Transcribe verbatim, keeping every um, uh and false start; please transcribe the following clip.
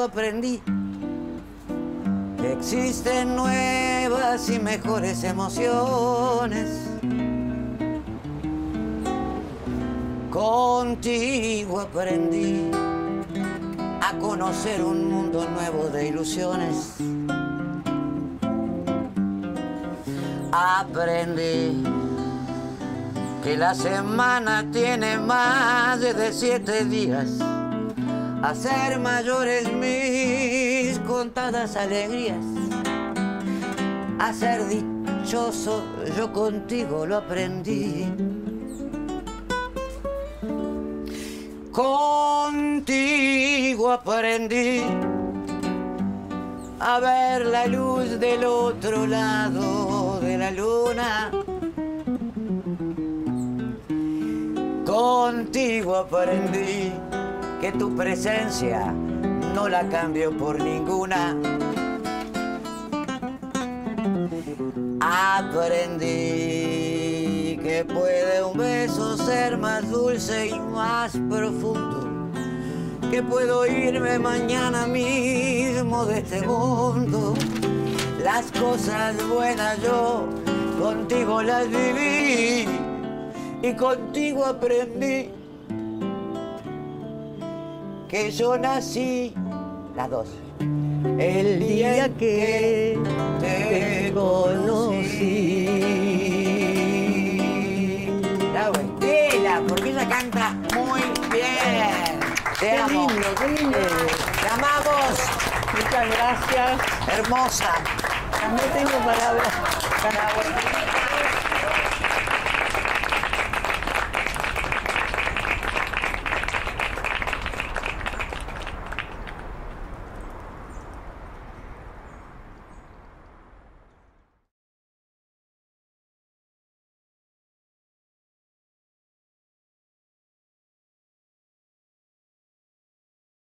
aprendí que existen nuevas y mejores emociones. Contigo aprendí a conocer un mundo nuevo de ilusiones. Aprendí que la semana tiene más de siete días, a ser mayores mis contadas alegrías, a ser dichoso yo contigo lo aprendí. Contigo aprendí a ver la luz del otro lado de la luna. Contigo aprendí que tu presencia no la cambio por ninguna. Aprendí que puede un beso ser más dulce y más profundo, que puedo irme mañana mismo de este mundo. Las cosas buenas yo contigo las viví y contigo aprendí que yo nací, las dos, el día que te conocí. La Estela, porque ella canta muy bien. Te Qué amo. lindo, qué lindo. Te amamos. Muchas gracias. Hermosa. No tengo palabras para